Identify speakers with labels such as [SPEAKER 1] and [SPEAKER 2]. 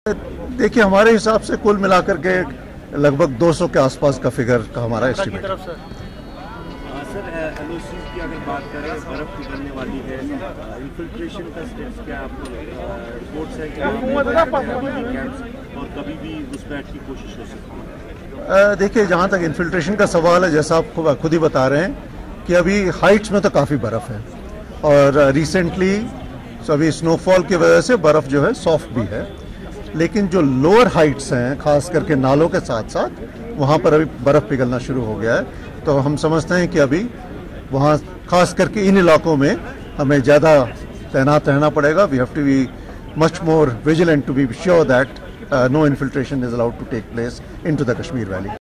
[SPEAKER 1] देखिए, हमारे हिसाब से कुल मिलाकर के लगभग 200 के आसपास का फिगर का हमारा एस्टिमेट है।
[SPEAKER 2] सर, एलओसी की अगर बात करें, बर्फ पिघलने वाली है, इन्फिल्ट्रेशन का स्टेप्स क्या आपको रिपोर्ट्स है कि कैंप्स और कभी भी घुसपैठ की कोशिश हो सकती है?
[SPEAKER 1] देखिए, जहाँ तक इन्फिल्ट्रेशन का सवाल है, जैसा आप खुद ही बता रहे हैं कि अभी हाइट्स में तो काफ़ी बर्फ़ है और रिसेंटली अभी स्नोफॉल की वजह से बर्फ़ जो है सॉफ्ट भी है, लेकिन जो लोअर हाइट्स हैं खास करके नालों के साथ साथ वहाँ पर अभी बर्फ़ पिघलना शुरू हो गया है। तो हम समझते हैं कि अभी वहाँ खास करके इन इलाकों में हमें ज़्यादा तैनात रहना पड़ेगा। We have to be much more vigilant to be sure that no infiltration is allowed to take place into the Kashmir Valley.